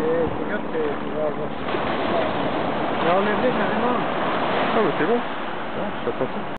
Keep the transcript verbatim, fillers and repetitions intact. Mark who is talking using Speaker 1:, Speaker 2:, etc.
Speaker 1: Et regarde, tu vas avoir... Tu vas enlever carrément.
Speaker 2: Ah, mais c'est bon. Bon, je suis attentif.